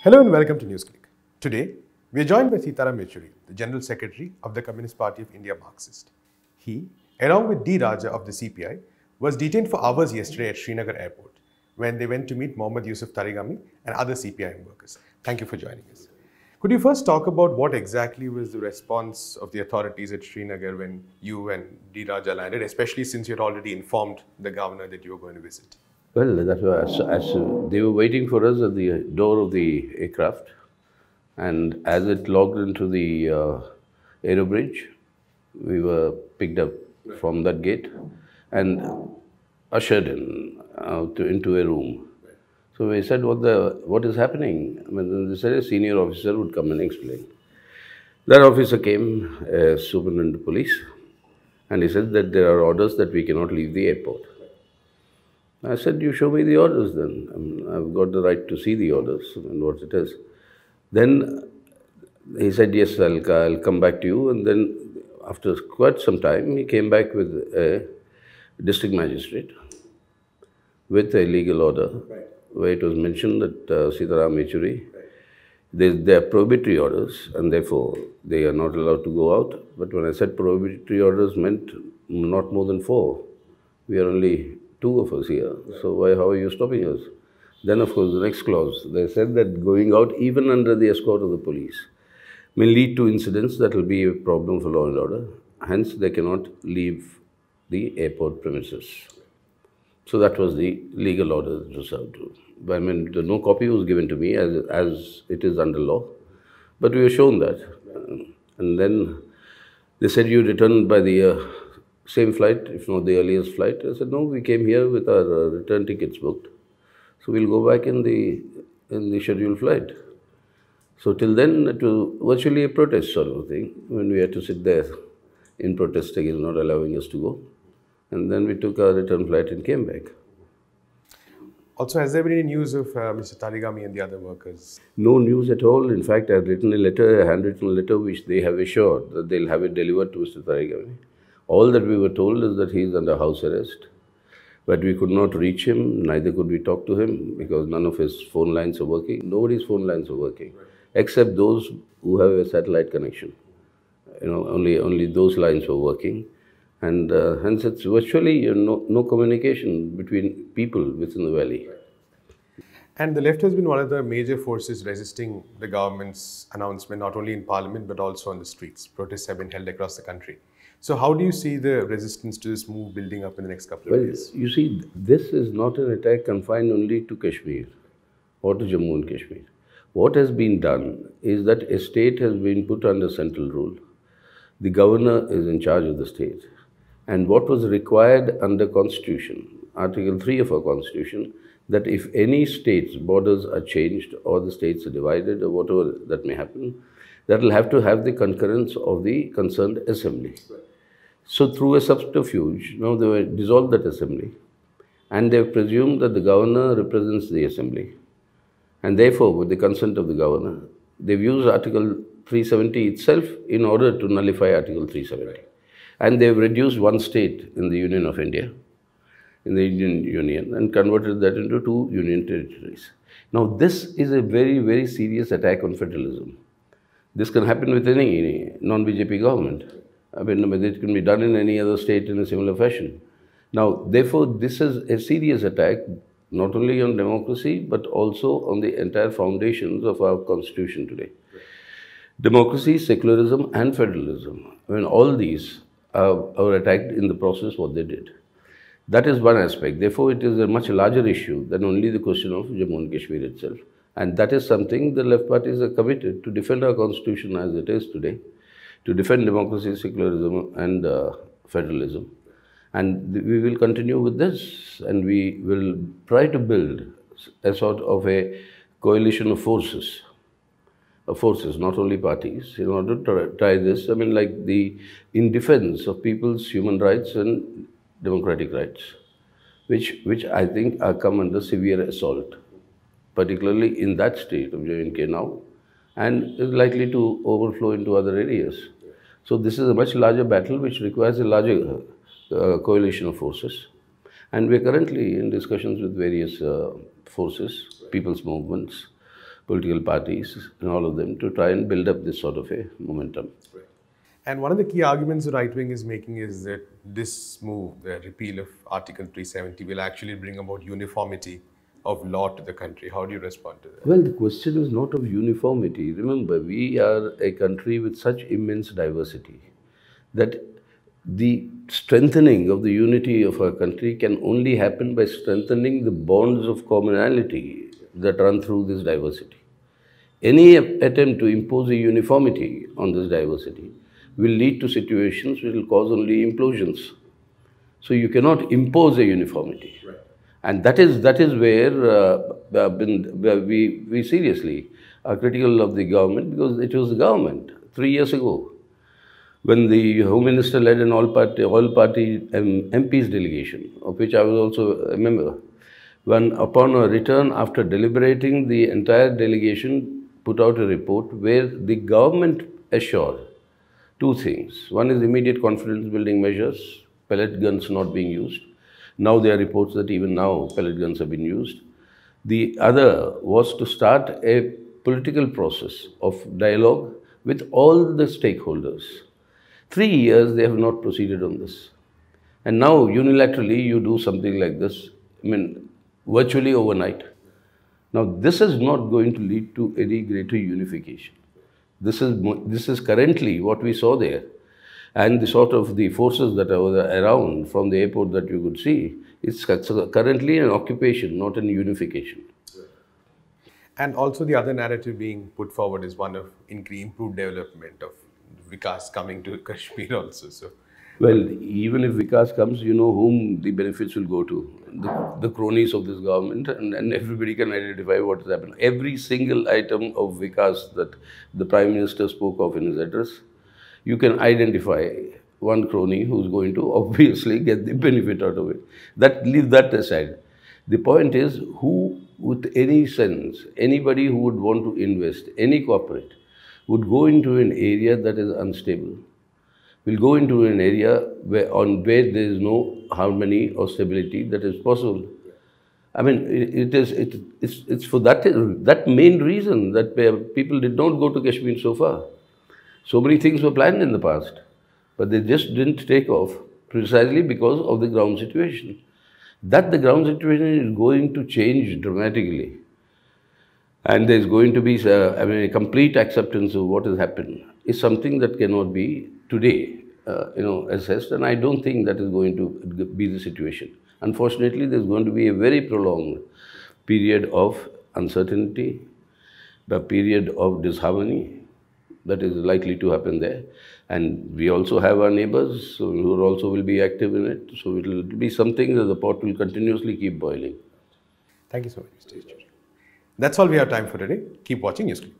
Hello and welcome to NewsClick. Today, we are joined by Sitaram Yechury, the General Secretary of the Communist Party of India Marxist. He, along with D. Raja of the CPI, was detained for hours yesterday at Srinagar airport when they went to meet Mohammad Yusuf Tarigami and other CPIM workers. Thank you for joining us. Could you first talk about what exactly was the response of the authorities at Srinagar when you and D. Raja landed, especially since you had already informed the governor that you were going to visit? Well, that was as they were waiting for us at the door of the aircraft, and as it logged into the aero bridge, we were picked up from that gate and ushered into a room. So we said, "What is happening?" I mean, they said a senior officer would come and explain. That officer came, superintendent of police, and he said that there are orders that we cannot leave the airport. I said, "You show me the orders then. I've got the right to see the orders and what it is." Then he said, "Yes, I'll come back to you." And then after quite some time, he came back with a district magistrate with a legal order where it was mentioned that Sitaram Yechury, they are prohibitory orders and therefore they are not allowed to go out. But when I said prohibitory orders meant not more than 4. We are only 2 of us here, so how are you stopping us? Then, of course, the next clause, they said that going out even under the escort of the police may lead to incidents that will be a problem for law and order. Hence, they cannot leave the airport premises. So that was the legal order that was served to. I mean, no copy was given to me as it is under law, but we were shown that. And then they said, "You returned by the same flight, if not the earliest flight." I said, "No, we came here with our return tickets booked. So we'll go back in the scheduled flight." So till then, it was virtually a protest sort of thing, when we had to sit there in protest against not allowing us to go. And then we took our return flight and came back. Also, has there been any news of Mr. Tarigami and the other workers? No news at all. In fact, I've written a letter, a handwritten letter, which they have assured that they'll have it delivered to Mr. Tarigami. All that we were told is that he is under house arrest, but we could not reach him, neither could we talk to him because none of his phone lines are working. Nobody's phone lines are working, except those who have a satellite connection. Only those lines were working, and hence it's virtually no communication between people within the valley. And the left has been one of the major forces resisting the government's announcement, not only in parliament but also on the streets. Protests have been held across the country. So how do you see the resistance to this move building up in the next couple of years? You see, this is not an attack confined only to Kashmir or to Jammu and Kashmir. What has been done is that a state has been put under central rule. The governor is in charge of the state. And what was required under Constitution, Article 3 of our Constitution, that if any state's borders are changed or the states are divided or whatever that may happen, that will have to have the concurrence of the concerned assembly. So through a subterfuge, now they have dissolved that assembly and they have presumed that the governor represents the assembly. And therefore, with the consent of the governor, they've used Article 370 itself in order to nullify Article 370. And they've reduced one state in the Union of India, in the Indian Union, and converted that into 2 union territories. Now, this is a very, very serious attack on federalism. This can happen with any non-BJP government. I mean, it can be done in any other state in a similar fashion. Now, therefore, this is a serious attack, not only on democracy, but also on the entire foundations of our constitution today. Democracy, secularism, and federalism. I mean, all these are attacked in the process what they did. That is one aspect. Therefore, it is a much larger issue than only the question of Jammu and Kashmir itself. And that is something the left parties are committed to defend our constitution as it is today, to defend democracy, secularism, and federalism. And we will continue with this, and we will try to build a sort of a coalition of forces, not only parties, in order to try this. I mean, like in defense of people's human rights and democratic rights, which I think are come under severe assault, particularly in that state of J&K now, and is likely to overflow into other areas. So this is a much larger battle which requires a larger coalition of forces. And we're currently in discussions with various forces, people's movements, political parties and all of them to try and build up this sort of a momentum. And one of the key arguments the right wing is making is that this move, the repeal of Article 370, will actually bring about uniformity of law to the country. How do you respond to that? Well, the question is not of uniformity. Remember, we are a country with such immense diversity that the strengthening of the unity of our country can only happen by strengthening the bonds of commonality that run through this diversity. Any attempt to impose a uniformity on this diversity will lead to situations which will cause only implosions. So you cannot impose a uniformity. Right. And that is where we seriously are critical of the government, because it was the government 3 years ago when the Home Minister led an all-party MPs delegation, of which I was also a member. When upon a return after deliberating, the entire delegation put out a report where the government assured two things. One is immediate confidence building measures, pellet guns not being used. Now there are reports that even now pellet guns have been used. The other was to start a political process of dialogue with all the stakeholders. 3 years they have not proceeded on this. And now unilaterally you do something like this, virtually overnight. Now this is not going to lead to any greater unification. This is currently what we saw there. And the sort of the forces that are around from the airport that you could see, it's currently an occupation, not an unification. And also the other narrative being put forward is one of improved development of Vikas coming to Kashmir also. So, well, even if Vikas comes, you know whom the benefits will go to. The cronies of this government, and everybody can identify what has happened. Every single item of Vikas that the Prime Minister spoke of in his address, you can identify one crony who's going to obviously get the benefit out of it. Leave that aside. The point is, who, with any sense, anybody who would want to invest, any corporate, would go into an area that is unstable, will go into an area where there is no harmony or stability that is possible. I mean, it's for that main reason that people did not go to Kashmir so far. So many things were planned in the past, but they just didn't take off precisely because of the ground situation. That the ground situation is going to change dramatically. And there's going to be a complete acceptance of what has happened is something that cannot be today assessed, and I don't think that is going to be the situation. Unfortunately, there's going to be a very prolonged period of uncertainty, a period of disharmony that is likely to happen there. And we also have our neighbors who also will be active in it. So it will be something that the pot will continuously keep boiling. Thank you so much, Mr. Yechury. That's all we have time for today. Keep watching NewsClick.